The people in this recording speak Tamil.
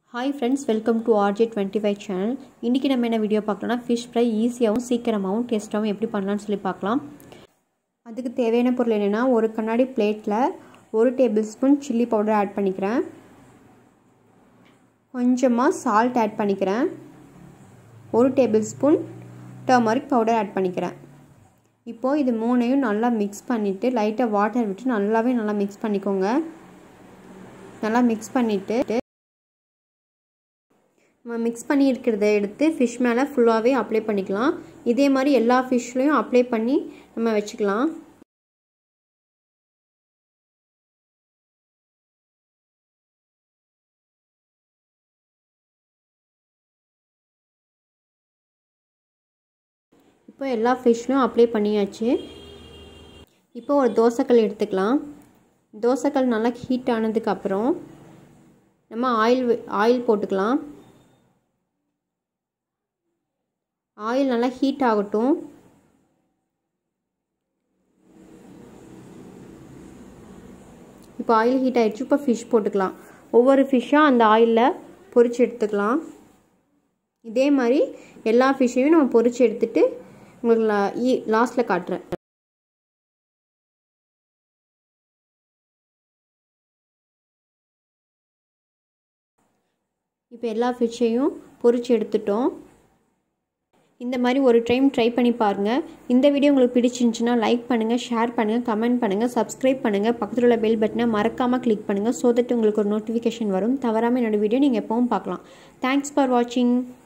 Hi friends, welcome to RJ25 channel. இன்னைக்கு நம்ம என்ன வீடியோ பார்க்கலாம்னா fish fry ஈஸியாவும் சீக்கிரமாவும் டேஸ்டாவும் எப்படி பண்ணலாம்னு சொல்லி பார்க்கலாம். அதுக்கு தேவையான பொருள் என்னன்னா ஒரு கண்ணாடி பிளேட்ல 1 டேபிள்ஸ்பூன் chilli powder ஆட் பண்ணிக்கிறேன். கொஞ்சமா salt ஆட் பண்ணிக்கிறேன். 1 டேபிள்ஸ்பூன் turmeric powder ஆட் பண்ணிக்கிறேன். இப்போ இது மூணையும் நல்லா mix பண்ணிட்டு லைட்டா வாட்டர் விட்டு நல்லா mix பண்ணிக்கோங்க. நல்லா mix பண்ணிட்டு மிக்ஸ் பண்ணி இருக்கிறத எடுத்து ஃபிஷ் மேலே ஃபுல்லாகவே அப்ளை பண்ணிக்கலாம். இதே மாதிரி எல்லா ஃபிஷ்லையும் அப்ளை பண்ணி நம்ம வச்சுக்கலாம். இப்போ எல்லா ஃபிஷ்லையும் அப்ளை பண்ணியாச்சு. இப்போ ஒரு தோசைக்கல் எடுத்துக்கலாம். தோசைக்கல் நல்லா ஹீட் ஆனதுக்கப்புறம் நம்ம ஆயில் போட்டுக்கலாம். ஆயில் நல்லா ஹீட் ஆகட்டும். இப்போ ஆயில் ஹீட் ஆயிடுச்சு. இப்போ ஃபிஷ் போட்டுக்கலாம். ஒவ்வொரு ஃபிஷ்ஷாக அந்த ஆயிலில் பொரிச்சு எடுத்துக்கலாம். இதே மாதிரி எல்லா ஃபிஷ்ஷையும் நம்ம பொரிச்சு எடுத்துட்டு உங்களுக்கு லாஸ்ட்டில் காட்டுறேன். இப்போ எல்லா ஃபிஷ்ஷையும் பொரிச்சு எடுத்துட்டோம். இந்த மாதிரி ஒரு டைம் ட்ரை பண்ணி பாருங்கள். இந்த வீடியோ உங்களுக்கு பிடிச்சிருந்துச்சுன்னா லைக் பண்ணுங்கள், ஷேர் பண்ணுங்கள், கமெண்ட் பண்ணுங்கள், சப்ஸ்கிரைப் பண்ணுங்கள். பக்கத்தில் உள்ள பெல் பட்டனை மறக்காமல் கிளிக் பண்ணுங்கள். ஸோ தட் உங்களுக்கு ஒரு நோட்டிஃபிகேஷன் வரும். தவறாமல் என்னோடய வீடியோ நீங்கள் எப்பவும் பார்க்கலாம். தேங்க்ஸ் ஃபார் வாட்சிங்.